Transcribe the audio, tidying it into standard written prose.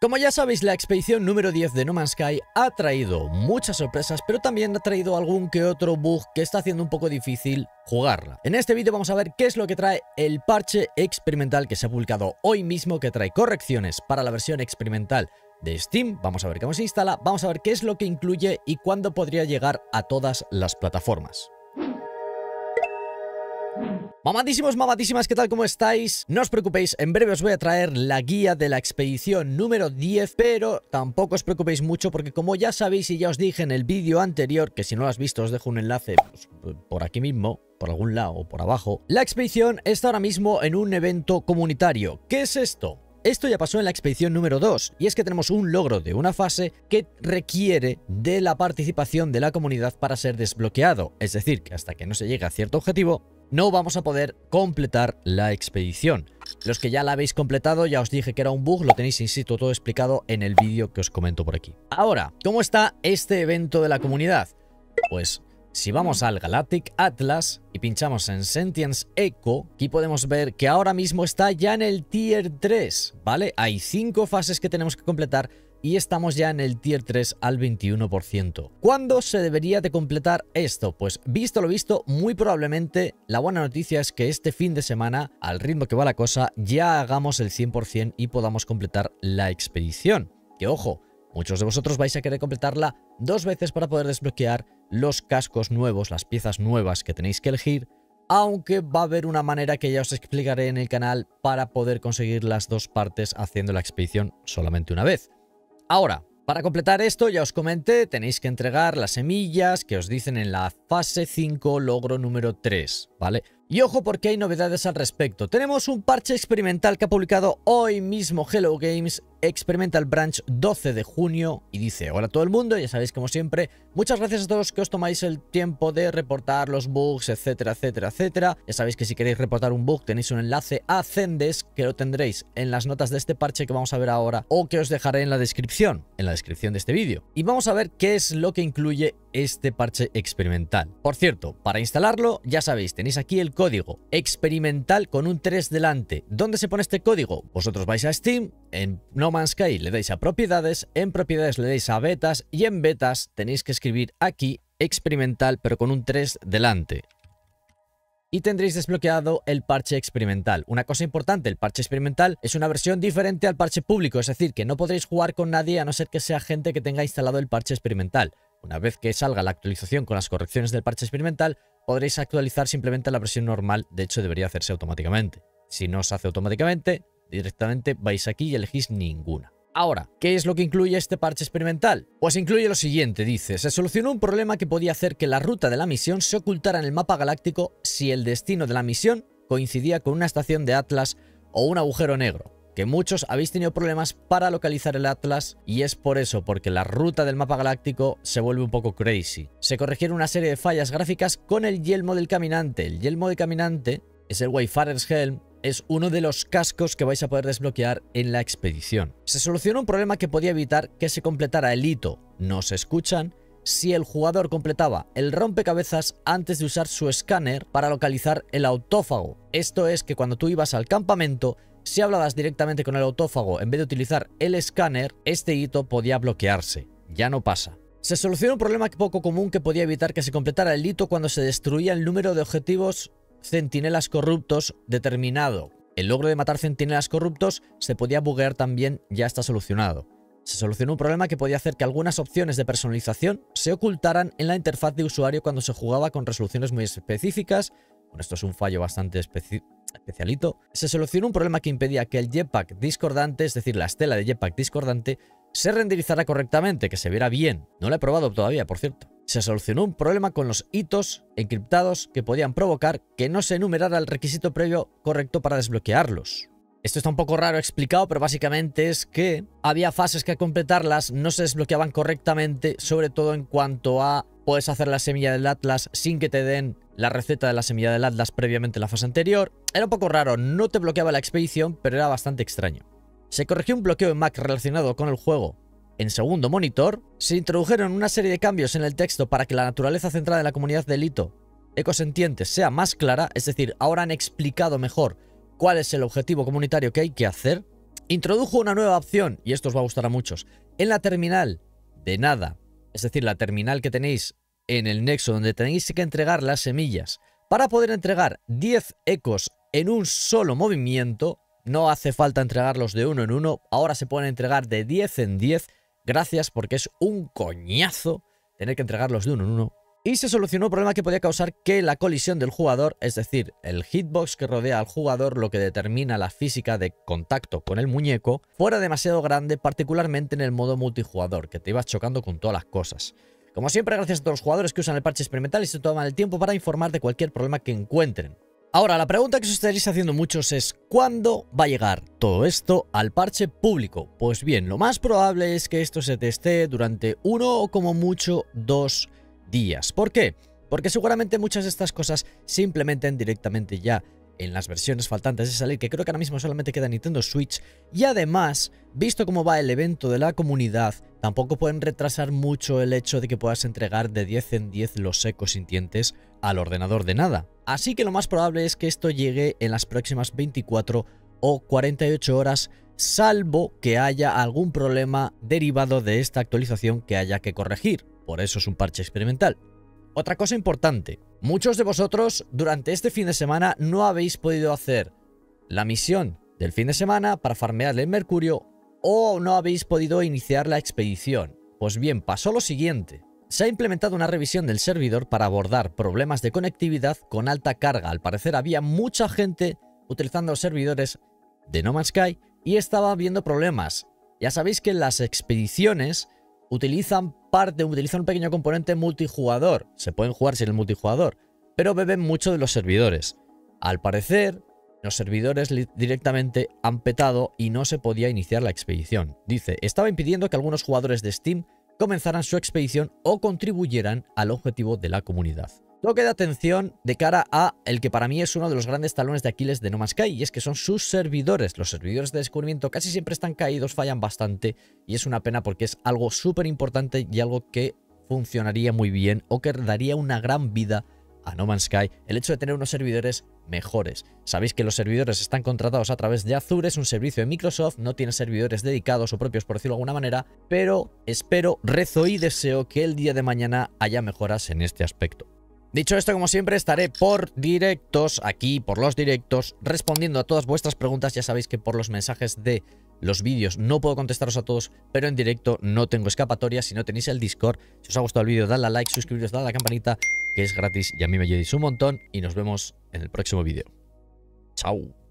Como ya sabéis, la expedición número 10 de No Man's Sky ha traído muchas sorpresas, pero también ha traído algún que otro bug que está haciendo un poco difícil jugarla. En este vídeo vamos a ver qué es lo que trae el parche experimental que se ha publicado hoy mismo, que trae correcciones para la versión experimental de Steam. Vamos a ver cómo se instala, vamos a ver qué es lo que incluye y cuándo podría llegar a todas las plataformas. Mamadísimos, mamadísimas, ¿qué tal? ¿Cómo estáis? No os preocupéis, en breve os voy a traer la guía de la expedición número 10, pero tampoco os preocupéis mucho porque como ya sabéis y ya os dije en el vídeo anterior, que si no lo has visto os dejo un enlace pues, por aquí mismo, por algún lado o por abajo, la expedición está ahora mismo en un evento comunitario. ¿Qué es esto? Esto ya pasó en la expedición número 2, y es que tenemos un logro de una fase que requiere de la participación de la comunidad para ser desbloqueado, es decir, que hasta que no se llegue a cierto objetivo, no vamos a poder completar la expedición. Los que ya la habéis completado, ya os dije que era un bug, lo tenéis, insisto, todo explicado en el vídeo que os comento por aquí. Ahora, ¿cómo está este evento de la comunidad? Pues si vamos al Galactic Atlas y pinchamos en Sentience Echo, aquí podemos ver que ahora mismo está ya en el Tier 3, ¿vale? Hay 5 fases que tenemos que completar y estamos ya en el Tier 3 al 21%. ¿Cuándo se debería de completar esto? Pues visto lo visto, muy probablemente la buena noticia es que este fin de semana, al ritmo que va la cosa, ya hagamos el 100% y podamos completar la expedición. Que ojo, muchos de vosotros vais a querer completarla 2 veces para poder desbloquear los cascos nuevos, las piezas nuevas que tenéis que elegir, aunque va a haber una manera que ya os explicaré en el canal para poder conseguir las 2 partes haciendo la expedición solamente una vez. Ahora, para completar esto, ya os comenté, tenéis que entregar las semillas que os dicen en la fase 5, logro número 3, ¿vale? Y ojo porque hay novedades al respecto. Tenemos un parche experimental que ha publicado hoy mismo Hello Games, Experimental Branch 12 de junio, y dice: hola a todo el mundo, ya sabéis como siempre, muchas gracias a todos los que os tomáis el tiempo de reportar los bugs, etcétera, etcétera, etcétera. Ya sabéis que si queréis reportar un bug tenéis un enlace a Zendesk que lo tendréis en las notas de este parche que vamos a ver ahora, o que os dejaré en la descripción de este vídeo. Y vamos a ver qué es lo que incluye este parche experimental. Por cierto, para instalarlo, ya sabéis, tenéis aquí el código experimental con un 3 delante. ¿Dónde se pone este código? Vosotros vais a Steam, en No Man's Sky le dais a propiedades, en propiedades le dais a betas y en betas tenéis que escribir aquí experimental pero con un 3 delante. Y tendréis desbloqueado el parche experimental. Una cosa importante, el parche experimental es una versión diferente al parche público, es decir, que no podréis jugar con nadie a no ser que sea gente que tenga instalado el parche experimental. Una vez que salga la actualización con las correcciones del parche experimental, podréis actualizar simplemente la versión normal. De hecho, debería hacerse automáticamente. Si no se hace automáticamente, directamente vais aquí y elegís ninguna. Ahora, ¿qué es lo que incluye este parche experimental? Pues incluye lo siguiente, dice: se solucionó un problema que podía hacer que la ruta de la misión se ocultara en el mapa galáctico si el destino de la misión coincidía con una estación de Atlas o un agujero negro. Que muchos habéis tenido problemas para localizar el Atlas y es por eso, porque la ruta del mapa galáctico se vuelve un poco crazy. Se corrigieron una serie de fallas gráficas con el yelmo del caminante. El yelmo del caminante es el Wayfarer's Helm, es uno de los cascos que vais a poder desbloquear en la expedición. Se solucionó un problema que podía evitar que se completara el hito "no se escuchan" si el jugador completaba el rompecabezas antes de usar su escáner para localizar el autófago. Esto es que cuando tú ibas al campamento, si hablabas directamente con el autófago en vez de utilizar el escáner, este hito podía bloquearse. Ya no pasa. Se solucionó un problema poco común que podía evitar que se completara el hito cuando se destruía el número de objetivos centinelas corruptos determinado. El logro de matar centinelas corruptos se podía buguear también, ya está solucionado. Se solucionó un problema que podía hacer que algunas opciones de personalización se ocultaran en la interfaz de usuario cuando se jugaba con resoluciones muy específicas. Bueno, esto es un fallo bastante especialito. Se solucionó un problema que impedía que el jetpack discordante, es decir, la estela de jetpack discordante, se renderizara correctamente, que se viera bien. No lo he probado todavía, por cierto. Se solucionó un problema con los hitos encriptados que podían provocar que no se enumerara el requisito previo correcto para desbloquearlos. Esto está un poco raro explicado, pero básicamente es que había fases que al completarlas no se desbloqueaban correctamente, sobre todo en cuanto a puedes hacer la semilla del Atlas sin que te den la receta de la semilla del Atlas previamente en la fase anterior. Era un poco raro, no te bloqueaba la expedición, pero era bastante extraño. Se corrigió un bloqueo en Mac relacionado con el juego en segundo monitor. Se introdujeron una serie de cambios en el texto para que la naturaleza centrada en la comunidad del hito ecosentiente sea más clara, es decir, ahora han explicado mejor cuál es el objetivo comunitario que hay que hacer. Introdujo una nueva opción, y esto os va a gustar a muchos, en la terminal de nada, es decir, la terminal que tenéis en el nexo donde tenéis que entregar las semillas. Para poder entregar 10 ecos en un solo movimiento, no hace falta entregarlos de uno en uno, ahora se pueden entregar de 10 en 10, gracias porque es un coñazo tener que entregarlos de uno en uno. Y se solucionó un problema que podía causar que la colisión del jugador, es decir, el hitbox que rodea al jugador, lo que determina la física de contacto con el muñeco, fuera demasiado grande, particularmente en el modo multijugador, que te ibas chocando con todas las cosas. Como siempre, gracias a todos los jugadores que usan el parche experimental y se toman el tiempo para informar de cualquier problema que encuentren. Ahora, la pregunta que os estaréis haciendo muchos es ¿cuándo va a llegar todo esto al parche público? Pues bien, lo más probable es que esto se testee durante 1 o como mucho 2 días. ¿Por qué? Porque seguramente muchas de estas cosas se implementen directamente ya en las versiones faltantes de salir, que creo que ahora mismo solamente queda Nintendo Switch, y además, visto cómo va el evento de la comunidad, tampoco pueden retrasar mucho el hecho de que puedas entregar de 10 en 10 los ecos sintientes al ordenador de nada. Así que lo más probable es que esto llegue en las próximas 24 o 48 horas, salvo que haya algún problema derivado de esta actualización que haya que corregir. Por eso es un parche experimental. Otra cosa importante, muchos de vosotros durante este fin de semana no habéis podido hacer la misión del fin de semana para farmearle el mercurio o no habéis podido iniciar la expedición. Pues bien, pasó lo siguiente. Se ha implementado una revisión del servidor para abordar problemas de conectividad con alta carga. Al parecer había mucha gente utilizando los servidores de No Man's Sky y estaba habiendo problemas. Ya sabéis que las expediciones utilizan un pequeño componente multijugador. Se pueden jugar sin el multijugador, pero beben mucho de los servidores. Al parecer, los servidores directamente han petado y no se podía iniciar la expedición. Dice, estaba impidiendo que algunos jugadores de Steam comenzaran su expedición o contribuyeran al objetivo de la comunidad. Toque de atención de cara a el que para mí es uno de los grandes talones de Aquiles de No Man's Sky, y es que son sus servidores. Los servidores de descubrimiento casi siempre están caídos, fallan bastante, y es una pena porque es algo súper importante y algo que funcionaría muy bien o que daría una gran vida a No Man's Sky, el hecho de tener unos servidores mejores. Sabéis que los servidores están contratados a través de Azure, es un servicio de Microsoft, no tiene servidores dedicados o propios, por decirlo de alguna manera, pero espero, rezo y deseo que el día de mañana haya mejoras en este aspecto. Dicho esto, como siempre, estaré por directos, aquí por los directos, respondiendo a todas vuestras preguntas. Ya sabéis que por los mensajes de los vídeos no puedo contestaros a todos, pero en directo no tengo escapatoria. Si no tenéis el Discord, si os ha gustado el vídeo, dadle a like, suscribiros, dadle a la campanita, que es gratis y a mí me ayudáis un montón. Y nos vemos en el próximo vídeo. Chao.